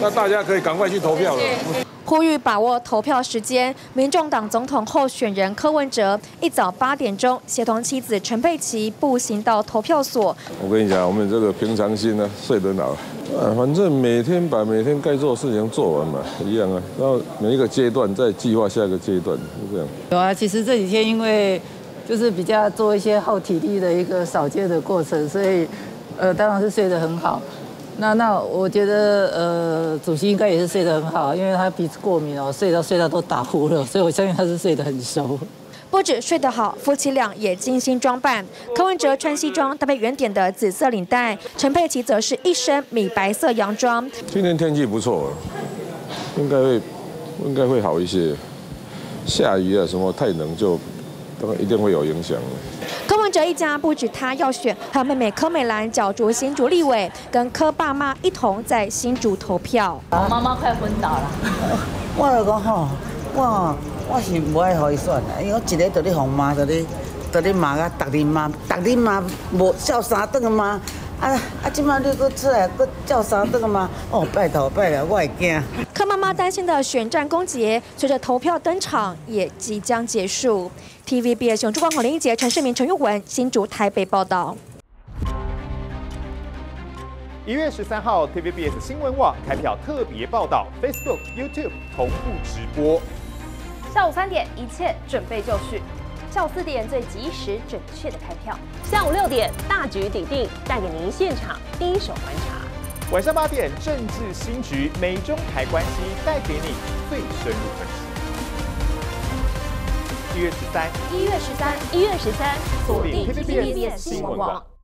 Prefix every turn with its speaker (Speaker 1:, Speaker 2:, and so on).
Speaker 1: 那大家可以赶快去投票了。
Speaker 2: 呼吁把握投票时间，民众党总统候选人柯文哲一早8点钟协同妻子陈佩琪步行到投票所。
Speaker 1: 我跟你讲，我们这个平常心呢，睡得好。反正每天把每天该做的事情做完嘛，一样啊。然后每一个阶段再计划下一个阶段，是这样。
Speaker 3: 有啊，其实这几天因为就是比较做一些耗体力的一个扫街的过程，所以当然是睡得很好。那我觉得主席应该也是睡得很好，因为他鼻子过敏哦，睡到都打呼了，所以我相信他是睡得很熟。
Speaker 2: 不止睡得好，夫妻俩也精心装扮。柯文哲穿西装搭配圆点的紫色领带，陈佩琪则是一身米白色洋装。
Speaker 1: 今天天气不错，应该会好一些。下雨啊什么太冷就当然一定会有影响。
Speaker 2: 柯文哲一家不止他要选，还有妹妹柯美兰角逐新竹立委，跟柯爸妈一同在新竹投票。
Speaker 4: 我妈妈快昏倒了。
Speaker 5: 我就讲吼，我是不爱互伊选的，因为我一日就咧互骂，就咧骂啊，逐日骂无照三顿骂。即摆你搁出来搁照三顿骂，哦，拜托，我会惊。
Speaker 2: 柯妈妈担心的选战攻击，随着投票登场，也即将结束。TVBS 新竹广林一杰、陈世明、陈玉文，新竹台北报道。
Speaker 6: 1月13号 ，TVBS 新闻网开票特别报道 ，Facebook、YouTube 同步直播。
Speaker 7: 下午3点，一切准备就绪。下午4点，最及时准确的开票。下午6点，大局底定，带给您现场第一手观察。
Speaker 6: 晚上8点，政治新局，美中台关系带给你最深入分析。1月13，
Speaker 7: 锁定 TVBS 新闻网。